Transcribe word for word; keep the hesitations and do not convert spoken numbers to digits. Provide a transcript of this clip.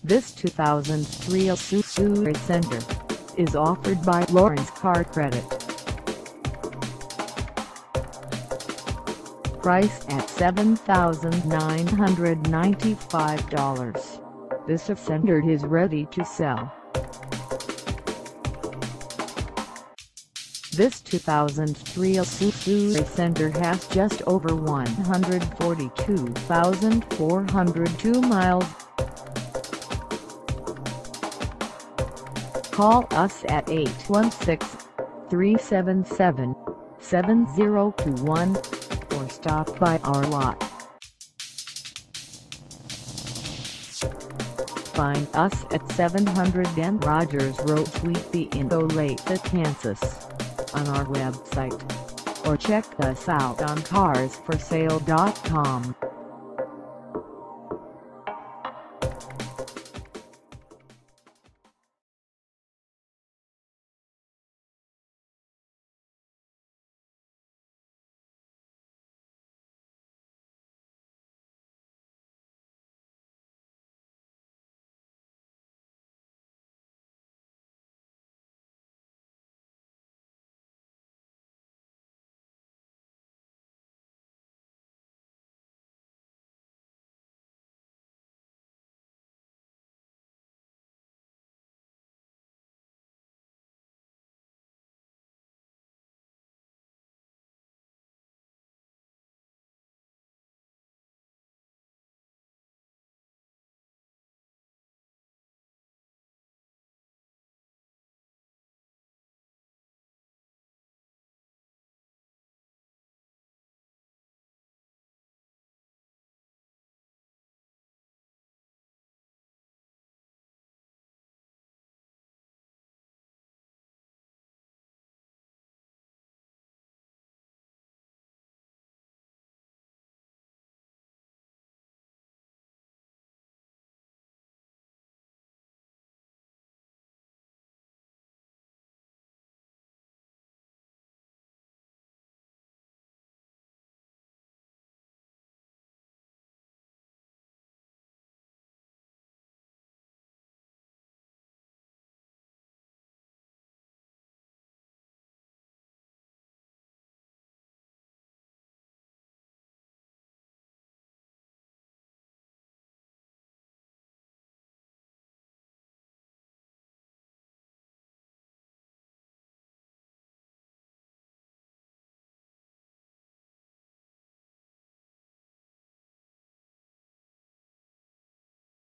This two thousand three Isuzu Ascender is offered by Lorins Car Credit. Priced at seven thousand nine hundred ninety-five dollars, this Ascender is ready to sell. This two thousand three Isuzu Ascender has just over one hundred forty-two thousand four hundred two miles. Call us at eight one six, three seven seven, seven zero two one or stop by our lot. Find us at seven hundred Rogers Road Suite B in Olathe, Kansas, on our website, or check us out on cars for sale dot com.